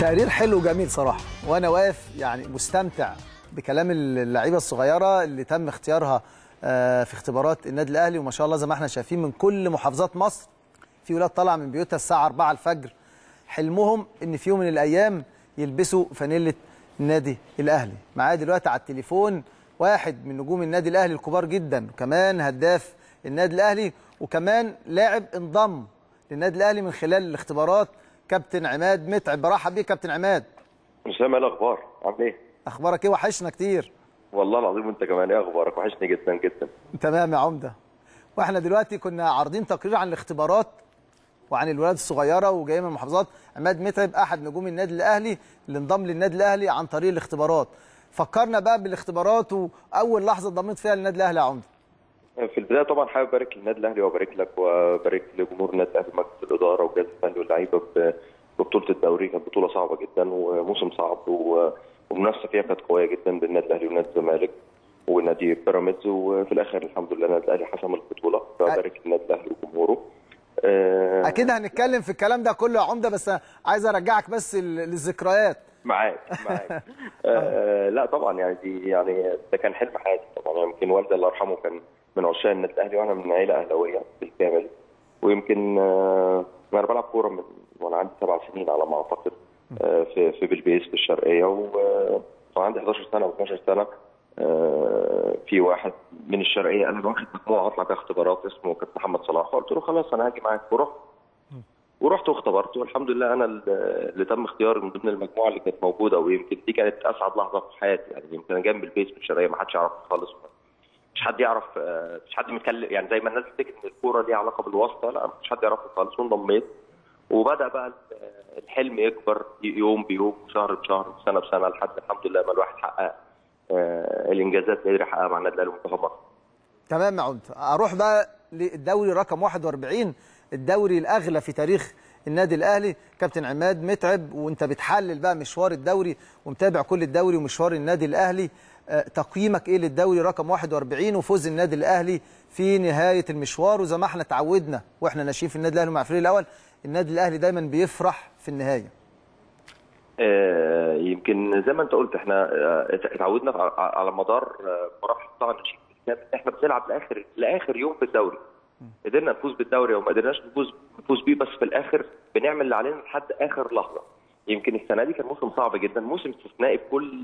تقرير حلو وجميل صراحه، وانا واقف يعني مستمتع بكلام اللعيبه الصغيره اللي تم اختيارها في اختبارات النادي الاهلي. وما شاء الله زي ما احنا شايفين من كل محافظات مصر في ولاد طالعه من بيوتها الساعه 4 الفجر، حلمهم ان في يوم من الايام يلبسوا فانيله النادي الاهلي. معايا دلوقتي على التليفون واحد من نجوم النادي الاهلي الكبار جدا، وكمان هداف النادي الاهلي، وكمان لاعب انضم للنادي الاهلي من خلال الاختبارات، كابتن عماد متعب. برحب بيك كابتن عماد. اسامه، ايه الاخبار؟ عامل ايه؟ اخبارك ايه؟ وحشنا كتير. والله العظيم انت كمان، ايه اخبارك؟ وحشني جدا جدا. تمام يا عمده. واحنا دلوقتي كنا عارضين تقرير عن الاختبارات وعن الولاد الصغيره وجايين من المحافظات. عماد متعب احد نجوم النادي الاهلي اللي انضم للنادي الاهلي عن طريق الاختبارات. فكرنا بقى بالاختبارات واول لحظه انضميت فيها للنادي الاهلي يا عمده. في البدايه طبعا حابب ابارك للنادي الاهلي وابارك لك وابارك لجمهور النادي الاهلي ومجلس الاداره والجهاز الفني واللعيبه ببطوله الدوري. كانت بطوله صعبه جدا وموسم صعب والمنافسه فيها كانت قويه جدا بين النادي الاهلي ونادي الزمالك ونادي بيراميدز، وفي الاخر الحمد لله النادي الاهلي حسم البطوله. فابارك للنادي الاهلي وجمهوره. اكيد هنتكلم في الكلام ده كله يا عمده، بس عايز ارجعك بس للذكريات. معاك. لا طبعا يعني ده كان حلم حياتي طبعا. يمكن والدي الله يرحمه كان من عشاق النادي الاهلي، وانا من عيله اهلاويه بالكامل. ويمكن انا بلعب كوره من وانا عندي 7 سنين على ما اعتقد في بلبيس في الشرقيه، وعندي 11 سنه او 12 سنه في واحد من الشرقيه انا واخد مجموعه اطلع بيها اختبارات اسمه كابتن محمد صلاح، فقلت له خلاص انا هاجي معاك. ورحت واختبرت، والحمد لله انا اللي تم اختياري من ضمن المجموعه اللي كانت موجوده. ويمكن دي كانت اسعد لحظه في حياتي. يعني يمكن انا جنب البيت في الشرقيه ما حدش يعرف خالص، مش حد يعرف، مش حد متكلم. يعني زي ما الناس بتفتكر ان الكوره ليها علاقه بالواسطه، لا مش حد يعرفه خالص. وانضميت وبدا بقى الحلم يكبر يوم بيوم وشهر بشهر وسنه بسنه لحد الحمد لله ما الواحد حقق الانجازات اللي قدر يحققها مع النادي الاهلي ومنتخب مصر. تمام يا عمده. اروح بقى للدوري رقم 41، الدوري الاغلى في تاريخ النادي الاهلي. كابتن عماد متعب، وانت بتحلل بقى مشوار الدوري ومتابع كل الدوري ومشوار النادي الاهلي، تقييمك ايه للدوري رقم 41 وفوز النادي الاهلي في نهايه المشوار؟ وزي ما احنا اتعودنا واحنا ناشئين في النادي الاهلي مع الفريق الاول، النادي الاهلي دايما بيفرح في النهايه. يمكن زي ما انت قلت احنا اتعودنا على مدار مراحل طبعا احنا بنلعب لاخر يوم في الدوري. قدرنا نفوز بالدوري او ما قدرناش نفوز بيه، بس في الاخر بنعمل اللي علينا لحد اخر لحظه. يمكن السنه دي كان موسم صعب جدا، موسم استثنائي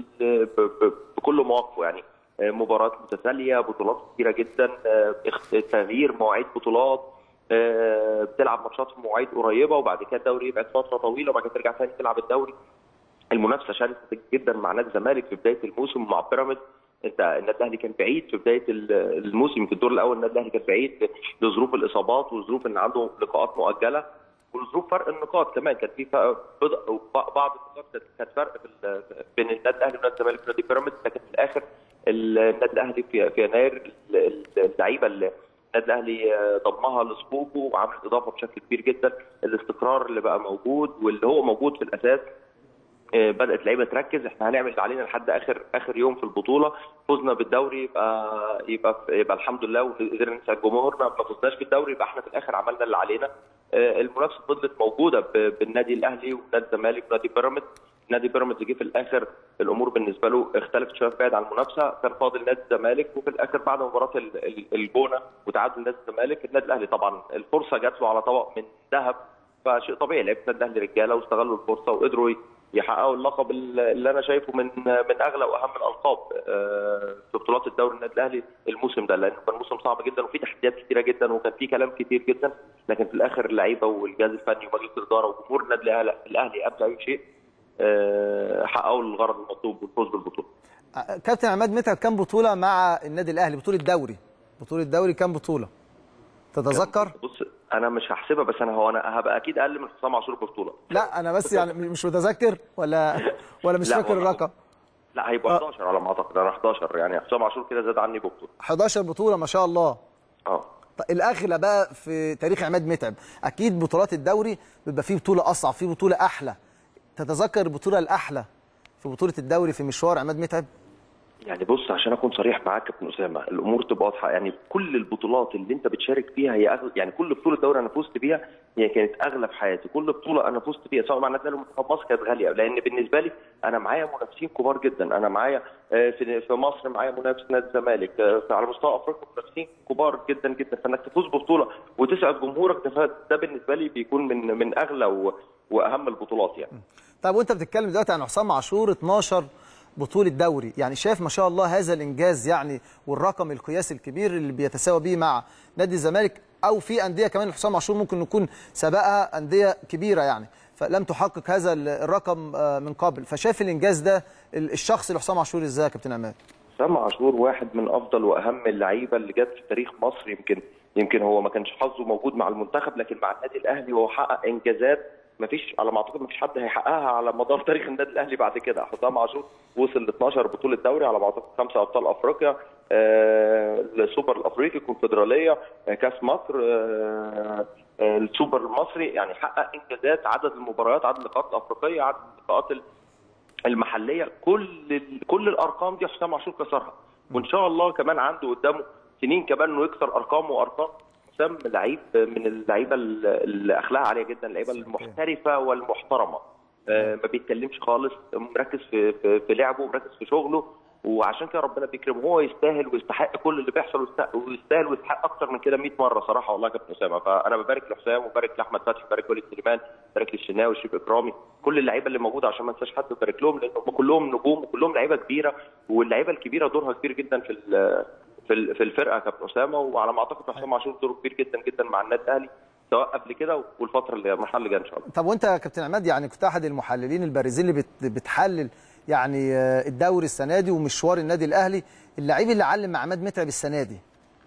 بكل مواقفه. يعني مباريات متتاليه، بطولات كثيره جدا، تغيير مواعيد بطولات، بتلعب ماتشات في مواعيد قريبه وبعد كده الدوري يبعد فتره طويله وبعد كده ترجع ثاني تلعب الدوري. المنافسه شرسه جدا مع نادي الزمالك في بدايه الموسم مع بيراميدز. النادي الاهلي كان بعيد في بدايه الموسم في الدور الاول. النادي الاهلي كان بعيد لظروف الاصابات وظروف ان عنده لقاءات مؤجله وظروف فرق النقاط كمان. كان في بعض النقاط كانت فرق بين النادي الاهلي ونادي الزمالك ونادي بيراميدز، لكن في الاخر النادي الاهلي في يناير اللعيبه اللي النادي الاهلي ضمها لصفوفه وعملت اضافه بشكل كبير جدا. الاستقرار اللي بقى موجود واللي هو موجود في الاساس، بدات اللعيبه تركز احنا هنعمل اللي علينا لحد اخر يوم في البطوله. فزنا بالدوري يبقى الحمد لله وقدرنا نسعد جمهورنا. ما فزناش بالدوري يبقى احنا في الاخر عملنا اللي علينا. المنافسه فضلت موجوده بالنادي الاهلي ونادي الزمالك ونادي بيراميدز. نادي بيراميدز جه في الاخر الامور بالنسبه له اختلفت شويه، بعد عن المنافسه، كان فاضل نادي الزمالك. وفي الاخر بعد مباراه الجونه وتعادل نادي الزمالك، النادي الاهلي طبعا الفرصه جات له على طبق من ذهب، فشيء طبيعي لعيبه النادي الاهلي رجاله واستغلوا الفرصه وقدروا يحققوا اللقب اللي انا شايفه من اغلى واهم الالقاب في بطولات الدوري النادي الاهلي الموسم ده، لانه كان موسم صعب جدا وفي تحديات كثيره جدا وكان في كلام كتير جدا، لكن في الاخر اللعيبه والجهاز الفني ومجلس الاداره وجمهور النادي الاهلي قبل اي شيء حققوا الغرض المطلوب والفوز بالبطوله. كابتن عماد متعب كم بطوله مع النادي الاهلي؟ بطوله الدوري كم بطوله تتذكر؟ بص انا مش هحسبها، بس انا هبقى اكيد اقل من حسام عاشور ببطوله. لا انا بس يعني مش متذكر ولا مش فاكر الرقم. لا هيبقى 11 على ما اعتقد. انا 11 يعني حسام عاشور كده زاد عني ببطوله. 11 بطوله ما شاء الله. الاغلى بقى في تاريخ عماد متعب اكيد بطولات الدوري بيبقى فيه بطوله اصعب، فيه بطوله احلى. تتذكر البطوله الاحلى في بطوله الدوري في مشوار عماد متعب؟ يعني بص، عشان اكون صريح معاك يا كابتن اسامه، الامور تبقى واضحه. يعني كل البطولات اللي انت بتشارك فيها هي يعني كل بطوله دوري انا فزت بيها هي كانت اغلى في حياتي. كل بطوله انا فزت فيها سواء مع النادي الاهلي ومنتخب مصر كانت غاليه، لان بالنسبه لي انا معايا منافسين كبار جدا. انا معايا في مصر معايا منافس نادي الزمالك، على مستوى افريقيا منافسين كبار جدا جدا. فانك تفوز ببطوله وتسعد جمهورك ده بالنسبه لي بيكون من اغلى واهم البطولات يعني. طيب وانت بتتكلم دلوقتي عن حسام عاشور 12 بطولة دوري، يعني شايف ما شاء الله هذا الإنجاز يعني والرقم القياسي الكبير اللي بيتساوى به مع نادي الزمالك، أو في أندية كمان حسام عاشور ممكن يكون سبقها أندية كبيرة يعني فلم تحقق هذا الرقم من قبل، فشايف الإنجاز ده الشخص لحسام عاشور إزاي يا كابتن عماد؟ حسام عاشور واحد من أفضل وأهم اللعيبة اللي جت في تاريخ مصر. يمكن هو ما كانش حظه موجود مع المنتخب، لكن مع النادي الأهلي هو حقق إنجازات ما فيش على ما اعتقد ما فيش حد هيحققها على مدار تاريخ النادي الاهلي بعد كده. حسام عاشور وصل ل 12 بطوله دوري، على ما اعتقد 5 ابطال افريقيا، السوبر الافريقي، الكونفدراليه، كاس مصر، السوبر المصري. يعني حقق انجازات، عدد المباريات، عدد اللقاءات الافريقيه، عدد اللقاءات المحليه، كل الارقام دي حسام عاشور كسرها. وان شاء الله كمان عنده قدامه سنين كمان انه يكسر ارقام وارقام. حسام لعيب من اللعيبه اللي اخلاقها عاليه جدا، اللعيبه المحترفه والمحترمه. ما بيتكلمش خالص، مركز في لعبه، مركز في شغله، وعشان كده ربنا بيكرمه. هو يستاهل ويستحق كل اللي بيحصل، ويستاهل ويستحق اكتر من كده 100 مره صراحه والله يا كابتن اسامه. فانا ببارك لحسام وببارك لاحمد فتحي وببارك وليد سليمان، ببارك للشناوي وشريف اكرامي، كل اللعيبه اللي موجوده عشان ما انساش حد ببارك لهم، لان هم كلهم نجوم وكلهم لعيبه كبيره، واللعيبه الكبيره دورها كبير جدا في الفرقه يا كابتن اسامه. وعلى ما اعتقد حسام عاشور دوره كبير جدا جدا مع النادي الاهلي، سواء قبل كده والفتره اللي المرحله اللي جايه ان شاء الله. طب وانت يا كابتن عماد يعني كنت احد المحللين البارزين اللي بتحلل يعني الدوري السنه دي ومشوار النادي الاهلي، اللعيب اللي علم مع عماد متعب السنه دي؟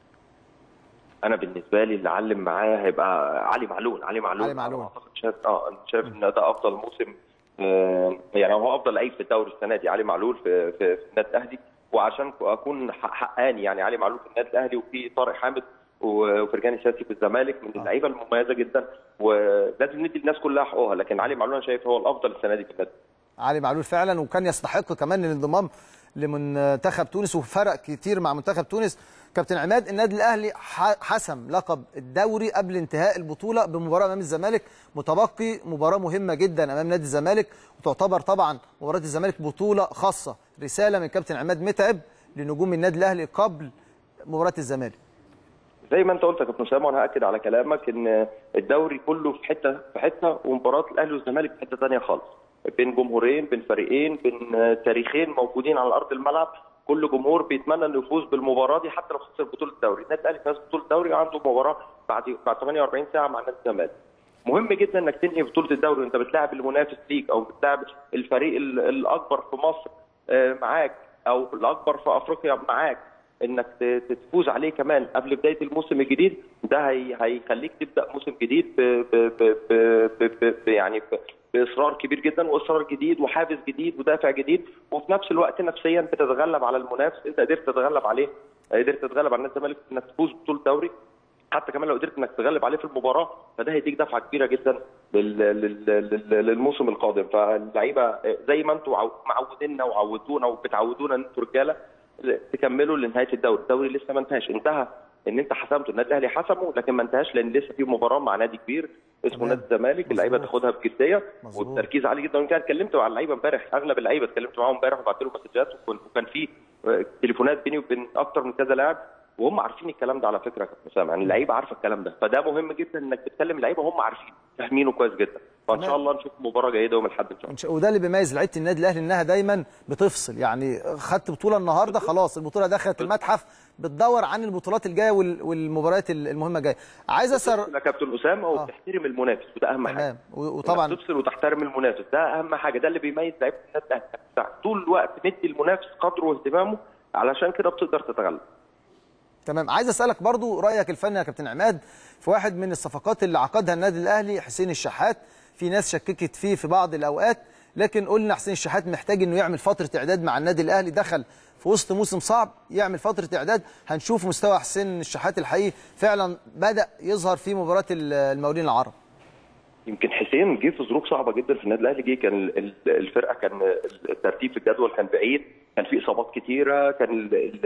انا بالنسبه لي اللي علم معايا هيبقى علي معلول. اعتقد شايف ان ده افضل موسم، يعني هو افضل لعيب في الدوري السنه دي علي معلول في النادي الاهلي. وعشان اكون حقاني يعني علي معلول في النادي الاهلي، وفي طارق حامد وفرجاني ساسي في الزمالك من اللعيبه المميزه جدا، ولازم ندي الناس كلها حقوقها. لكن علي معلول انا شايف هو الافضل السنه دي في النادي. علي معلول فعلا، وكان يستحق كمان الانضمام لمنتخب تونس، وفرق كتير مع منتخب تونس. كابتن عماد، النادي الاهلي حسم لقب الدوري قبل انتهاء البطوله بمباراه امام الزمالك، متبقي مباراه مهمه جدا امام نادي الزمالك، وتعتبر طبعا مباراه الزمالك بطوله خاصه، رساله من كابتن عماد متعب لنجوم النادي الاهلي قبل مباراه الزمالك. زي ما انت قلت يا كابتن اسامه، وانا هاكد على كلامك ان الدوري كله في حته ومباراه الاهلي والزمالك في حته ثانيه خالص، بين جمهورين، بين فريقين، بين تاريخين موجودين على ارض الملعب. كل جمهور بيتمنى انه يفوز بالمباراه دي حتى لو خسر بطوله الدوري. النادي الاهلي فاز بطوله الدوري وعنده مباراه بعد 48 ساعه مع نادي الزمالك. مهم جدا انك تنهي بطوله الدوري وانت بتلاعب المنافس ليك، او بتلاعب الفريق الاكبر في مصر معاك، او الاكبر في افريقيا معاك، انك تفوز عليه كمان قبل بدايه الموسم الجديد. ده هيخليك تبدا موسم جديد يعني باصرار كبير جدا، واصرار جديد وحافز جديد ودافع جديد، وفي نفس الوقت نفسيا بتتغلب على المنافس. انت قدرت تتغلب عليه، قدرت تتغلب على نادي الزمالك انك تفوز بطوله الدوري، حتى كمان لو قدرت انك تغلب عليه في المباراه فده هيديك دفعه كبيره جدا للموسم القادم. فاللعيبه زي ما انتم معودينا وعودونا وبتعودونا ان انتم رجاله تكملوا لنهايه الدوري. الدوري لسه ما انتهاش، انتهى ان انت حسمته، النادي الاهلي حسمه، لكن ما انتهاش لان لسه في مباراه مع نادي كبير اسمه نادي الزمالك. اللعيبه تاخدها بجديه والتركيز عالي جدا. وكان اتكلمت مع اللعيبه امبارح، اغلب اللعيبه اتكلمت معاهم امبارح وبعت لهم مسجات، وكان في تليفونات بيني وبين اكتر من كذا لاعب، وهم عارفين الكلام ده على فكره يا كابتن اسامه. يعني اللعيبه عارفه الكلام ده، فده مهم جدا انك تتكلم اللعيبه وهم عارفين فاهمينه كويس جدا. فان شاء الله نشوف مباراه جيده يوم الاحد ان شاء الله. وده اللي بيميز لعيبه النادي الاهلي، انها دايما بتفصل. يعني خدت بطوله النهارده، خلاص البطوله دخلت المتحف، بتدور عن البطولات الجايه والمباريات المهمه جايه. عايز اسال يا كابتن اسامه وبتحترم المنافس، وده اهم حاجه. وطبعا تفصل وتحترم المنافس، ده اهم حاجه، ده اللي بيميز لعيبه النادي الاهلي. طول الوقت ندي المنافس قدره واهتمامه، علشان كده بتقدر تتغلب. تمام. عايز اسالك برضو رايك الفني يا كابتن عماد في واحد من الصفقات اللي عقدها النادي الاهلي، حسين الشحات. في ناس شككت فيه في بعض الاوقات، لكن قلنا حسين الشحات محتاج انه يعمل فتره اعداد مع النادي الاهلي، دخل في وسط موسم صعب، يعمل فتره اعداد. هنشوف مستوى حسين الشحات الحقيقي فعلا بدا يظهر في مباراه المقاولين العرب. يمكن حسين جه في ظروف صعبه جدا في النادي الاهلي. جه كان الفرقه، كان الترتيب في الجدول كان بعيد، كان في اصابات كتيره، كان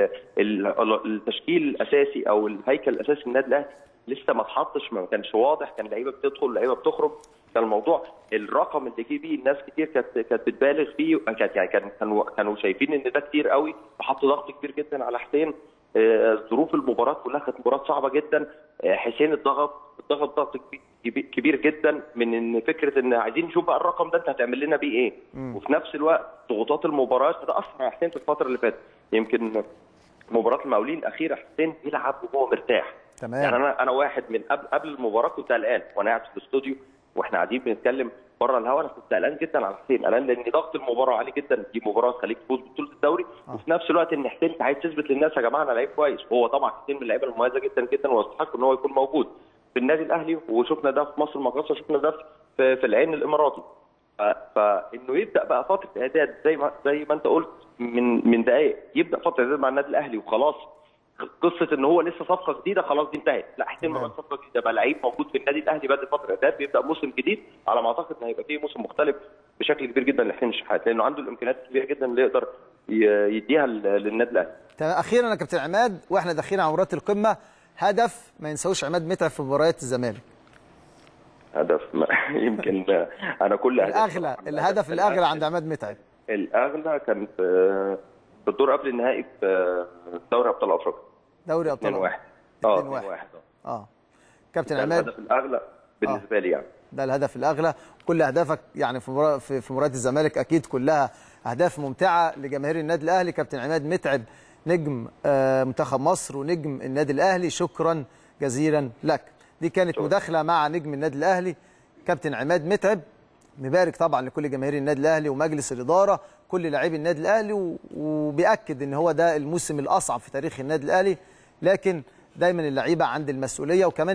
التشكيل الاساسي او الهيكل الاساسي للنادي الاهلي لسه ما اتحطش، ما كانش واضح، كان لعيبه بتدخل لعيبه بتخرج. كان الموضوع الرقم اللي جه بيه الناس كتير كانت بتبالغ فيه، كانوا شايفين ان ده كتير قوي، وحطوا ضغط كبير جدا على حسين. ظروف المباراه كلها كانت مباراه صعبه جدا. حسين ضغط كبير جدا من ان فكره ان عايزين نشوف بقى الرقم ده انت هتعمل لنا بيه ايه. وفي نفس الوقت ضغوطات المباريات ده اثر على حسين في الفتره اللي فاتت. يمكن مباراه المقاولين الاخيره حسين بيلعب وهو مرتاح. تمام. يعني انا واحد من قبل المباراه كنت قلقان، وانا قاعد في الاستوديو واحنا قاعدين بنتكلم بره الهوا، انا كنت قلقان جدا على حسين، قلقان لان ضغط المباراه عالي جدا. دي مباراه تخليك تفوز ببطوله الدوري، وفي نفس الوقت ان حسين انت عايز تثبت للناس يا جماعه انا لعيب كويس. وهو طبعا حسين من اللعيبه المميزه جدا جدا، ويستحق ان هو يكون موجود في النادي الاهلي. وشفنا ده في مصر المقاصه، شفنا ده في العين الاماراتي. فانه يبدا بقى فتره اعداد زي ما انت قلت من دقائق، يبدا فتره اعداد مع النادي الاهلي وخلاص. قصه ان هو لسه صفقه جديده خلاص دي انتهت. لا، حسين ما بقاش صفقه جديده، بقى لعيب موجود في النادي الاهلي بعد فتره اعداد، بيبدا موسم جديد. على ما اعتقد ان هيبقى فيه موسم مختلف بشكل كبير جدا لحسين الشحات، لانه عنده الامكانيات الكبيره جدا اللي يقدر يديها للنادي الاهلي. تمام. اخيرا يا كابتن عماد، واحنا داخلين على مباراه القمه، هدف ما ينساهوش عماد متعب في مباريات الزمالك. هدف يمكن انا كل الهدف الاغلى عند عماد متعب. الاغلى كان في الدور قبل النهائي في دوري ابطال افريقيا. دوري ابطال 2-1. 2-1. كابتن عماد، الهدف الاغلى بالنسبه لي يعني. ده الهدف الاغلى. كل اهدافك يعني في مباراه الزمالك اكيد كلها اهداف ممتعه لجماهير النادي الاهلي. كابتن عماد متعب نجم منتخب مصر ونجم النادي الاهلي، شكرا جزيلا لك. دي كانت مداخله مع نجم النادي الاهلي كابتن عماد متعب. نبارك طبعا لكل جماهير النادي الاهلي ومجلس الاداره، كل لاعبي النادي الاهلي، وبيأكد ان هو ده الموسم الاصعب في تاريخ النادي الاهلي، لكن دايما اللعيبه عند المسؤوليه. وكمان